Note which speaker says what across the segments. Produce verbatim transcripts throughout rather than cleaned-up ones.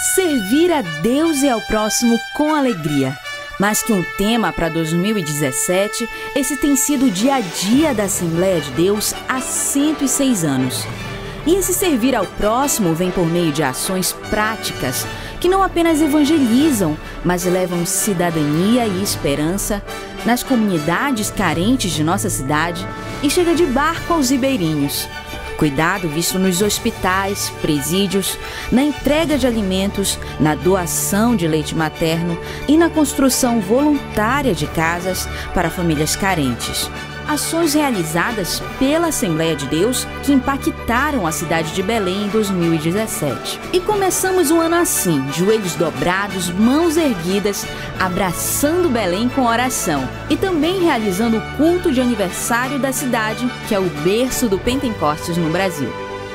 Speaker 1: Servir a Deus e ao próximo com alegria. Mais que um tema para dois mil e dezessete, esse tem sido o dia a dia da Assembleia de Deus há cento e seis anos. E esse servir ao próximo vem por meio de ações práticas que não apenas evangelizam, mas levam cidadania e esperança nas comunidades carentes de nossa cidade e chega de barco aos ribeirinhos. Cuidado visto nos hospitais, presídios, na entrega de alimentos, na doação de leite materno e na construção voluntária de casas para famílias carentes. Ações realizadas pela Assembleia de Deus que impactaram a cidade de Belém em dois mil e dezessete. E começamos o ano assim, joelhos dobrados, mãos erguidas, abraçando Belém com oração e também realizando o culto de aniversário da cidade, que é o berço do Pentecostes no Brasil.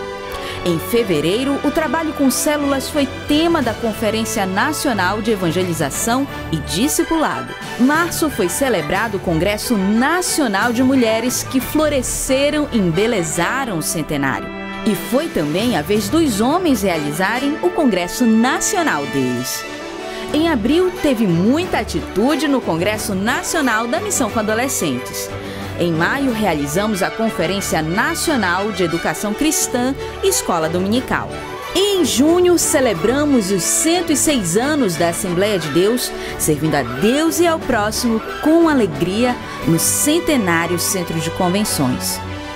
Speaker 1: Em fevereiro, o trabalho com células foi tema da Conferência Nacional de Evangelização e Discipulado. Março foi celebrado o Congresso Nacional de Mulheres que floresceram e embelezaram o centenário. E foi também a vez dos homens realizarem o Congresso Nacional deles. Em abril, teve muita atitude no Congresso Nacional da Missão com Adolescentes. Em maio, realizamos a Conferência Nacional de Educação Cristã e Escola Dominical. E em junho, celebramos os cento e seis anos da Assembleia de Deus, servindo a Deus e ao próximo com alegria no Centenário Centro de Convenções.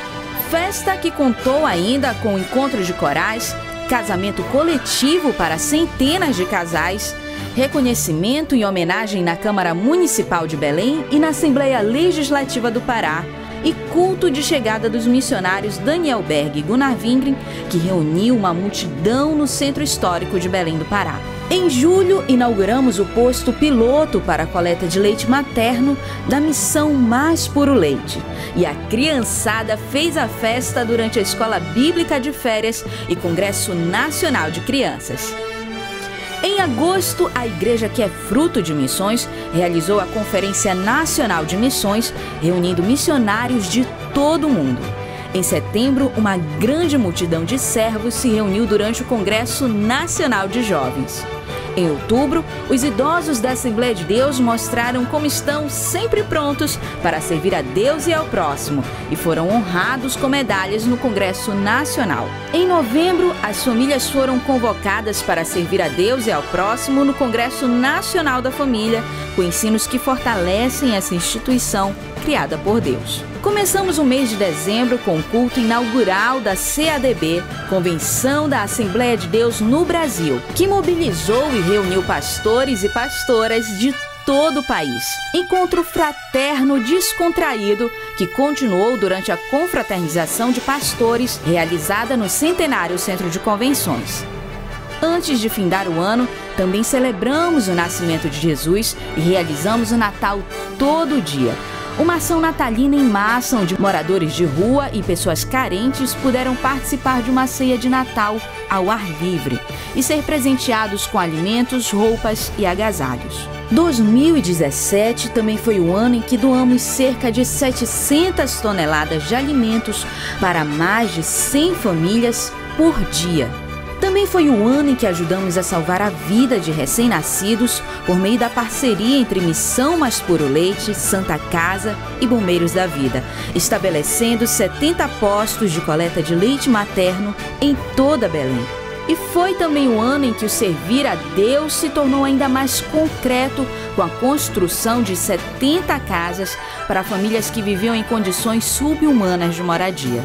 Speaker 1: Festa que contou ainda com encontros de corais, casamento coletivo para centenas de casais, reconhecimento e homenagem na Câmara Municipal de Belém e na Assembleia Legislativa do Pará e culto de chegada dos missionários Daniel Berg e Gunnar Wingren, que reuniu uma multidão no Centro Histórico de Belém do Pará. Em julho, inauguramos o posto piloto para a coleta de leite materno da Missão Mais Puro Leite. E a criançada fez a festa durante a Escola Bíblica de Férias e Congresso Nacional de Crianças. Em agosto, a igreja que é fruto de missões realizou a Conferência Nacional de Missões, reunindo missionários de todo o mundo. Em setembro, uma grande multidão de servos se reuniu durante o Congresso Nacional de Jovens. Em outubro, os idosos da Assembleia de Deus mostraram como estão sempre prontos para servir a Deus e ao próximo e foram honrados com medalhas no Congresso Nacional. Em novembro, as famílias foram convocadas para servir a Deus e ao próximo no Congresso Nacional da Família, com ensinos que fortalecem essa instituição criada por Deus. Começamos o mês de dezembro com o culto inaugural da C A D B, Convenção da Assembleia de Deus no Brasil, que mobilizou e reuniu pastores e pastoras de todo o país. Encontro fraterno descontraído que continuou durante a confraternização de pastores realizada no Centenário Centro de Convenções. Antes de findar o ano, também celebramos o nascimento de Jesus e realizamos o Natal todo dia. Uma ação natalina em massa onde moradores de rua e pessoas carentes puderam participar de uma ceia de Natal ao ar livre e ser presenteados com alimentos, roupas e agasalhos. dois mil e dezessete também foi o ano em que doamos cerca de setecentas toneladas de alimentos para mais de cem famílias por dia. Também foi o ano em que ajudamos a salvar a vida de recém-nascidos por meio da parceria entre Missão Mais Puro Leite, Santa Casa e Bombeiros da Vida, estabelecendo setenta postos de coleta de leite materno em toda Belém. E foi também o ano em que o servir a Deus se tornou ainda mais concreto com a construção de setenta casas para famílias que viviam em condições sub-humanas de moradia.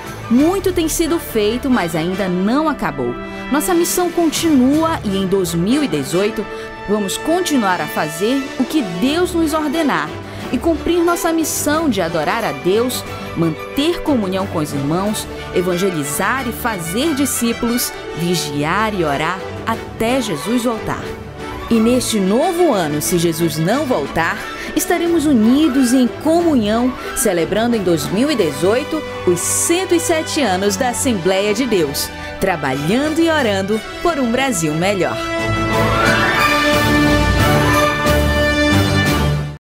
Speaker 1: Muito tem sido feito, mas ainda não acabou. Nossa missão continua e em dois mil e dezoito vamos continuar a fazer o que Deus nos ordenar e cumprir nossa missão de adorar a Deus, manter comunhão com os irmãos, evangelizar e fazer discípulos, vigiar e orar até Jesus voltar. E neste novo ano, se Jesus não voltar, estaremos unidos e em comunhão, celebrando em dois mil e dezoito os cento e sete anos da Assembleia de Deus, trabalhando e orando por um Brasil melhor.